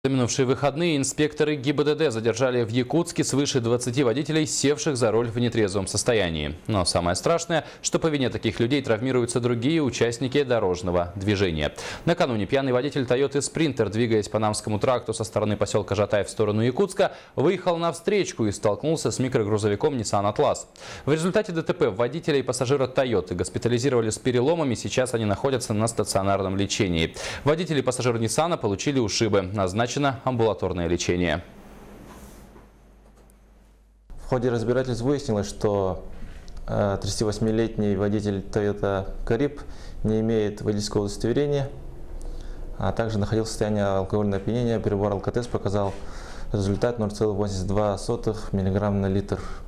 В минувшие выходные инспекторы ГИБДД задержали в Якутске свыше 20 водителей, севших за руль в нетрезвом состоянии. Но самое страшное, что по вине таких людей травмируются другие участники дорожного движения. Накануне пьяный водитель Toyota Sprinter, двигаясь по Намскому тракту со стороны поселка Жатай в сторону Якутска, выехал на встречку и столкнулся с микрогрузовиком Nissan Atlas. В результате ДТП водителя и пассажира Toyota госпитализировали с переломами, сейчас они находятся на стационарном лечении. Водитель и пассажир Nissan получили ушибы. Назначено амбулаторное лечение. В ходе разбирательств выяснилось, что 38-летний водитель Toyota Carib не имеет водительского удостоверения, а также находился в состоянии алкогольного опьянения. Прибор алкотест показал результат 0,82 мг на литр.